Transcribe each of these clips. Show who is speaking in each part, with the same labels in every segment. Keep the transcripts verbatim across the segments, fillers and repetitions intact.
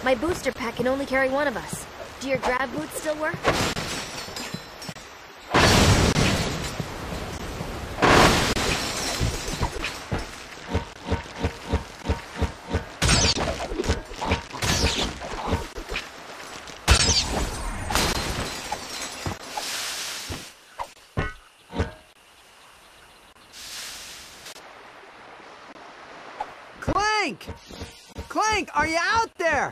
Speaker 1: My booster pack can only carry one of us. Do your grab boots still work?
Speaker 2: Clank! Clank, are you out there?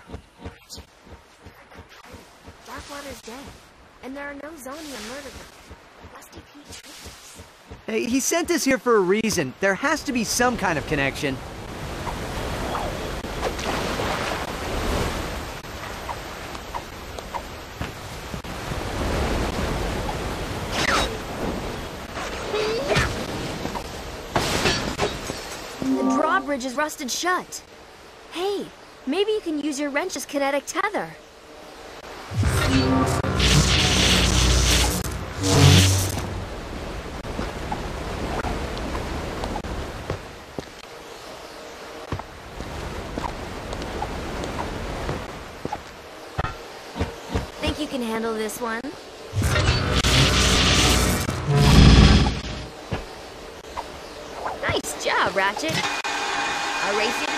Speaker 1: Darkwater's dead, and there are no Zonia murdered. Rusty Pete tricked us.
Speaker 2: Hey, he sent us here for a reason. There has to be some kind of connection.
Speaker 1: The drawbridge is rusted shut. Hey, maybe you can use your wrench's kinetic tether. Think you can handle this one? Nice job, Ratchet. I'll race you